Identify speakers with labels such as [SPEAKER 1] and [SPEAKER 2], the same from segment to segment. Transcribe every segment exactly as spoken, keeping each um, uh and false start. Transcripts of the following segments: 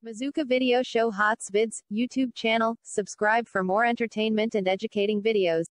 [SPEAKER 1] Mazuka Video Show Hots Vids, YouTube channel. Subscribe for more entertainment and educating videos.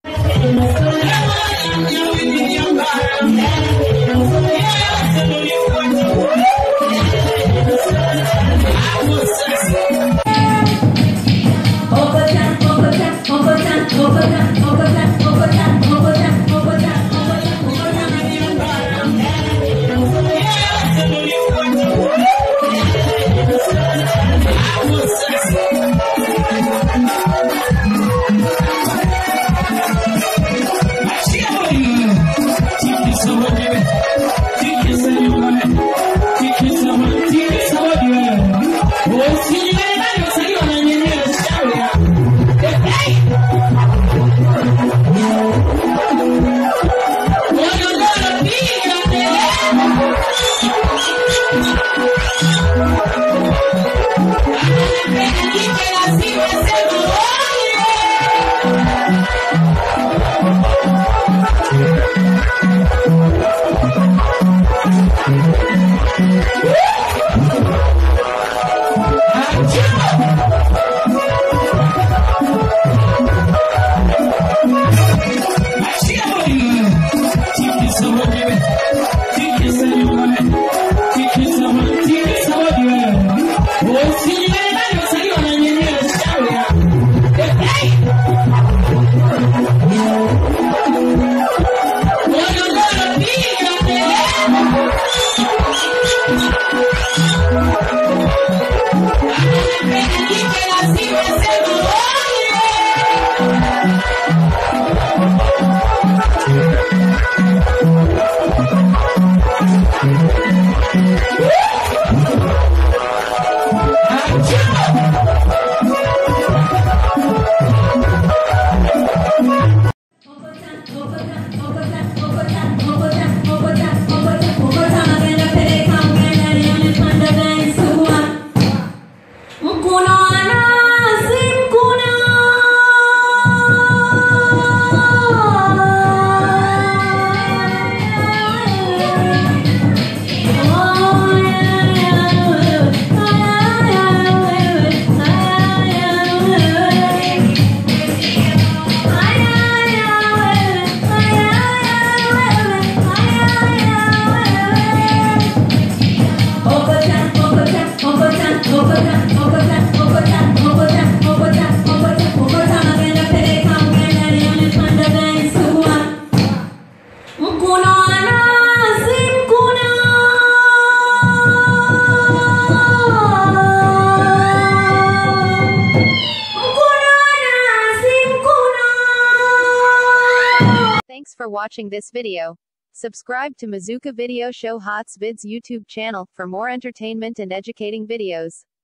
[SPEAKER 1] Thanks for watching this video. Subscribe to Mazuka Video Show Hots Vids YouTube channel for more entertainment and educating videos.